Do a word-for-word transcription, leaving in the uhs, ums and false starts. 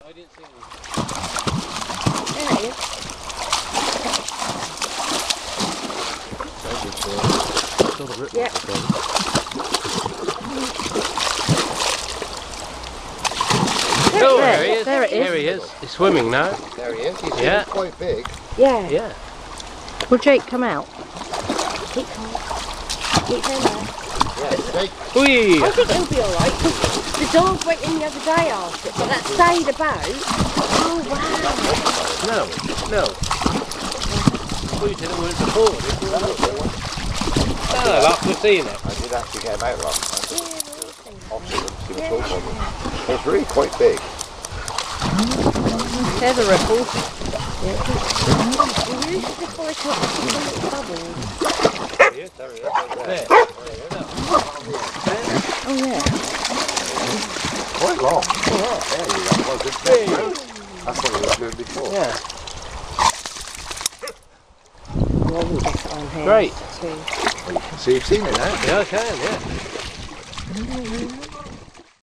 I didn't see him. There it is. Yeah. Oh, there, there he is. There it is. There he is. He's swimming now. There he is. He's yeah. quite big. Yeah. Yeah. Will Jake come out? He can't. He's in there. Yeah, Jake. Whee! I think he'll be alright. The dog went in the other day after it, but that stayed about. Oh wow. No, no. We said it weren't before. Oh, after seeing it. I did actually get him out last time. Yeah, it was really quite big. They're the ripples. Yeah. We used to before it took little bubbles. Yes, there he is. There. Oh yeah. Quite long. Oh, there you go. Well, good thing. That's what we were doing before. Yeah. Well, we'll get it on here. Great. Too. Well, you can see, you've seen it now. Yeah, I can, yeah.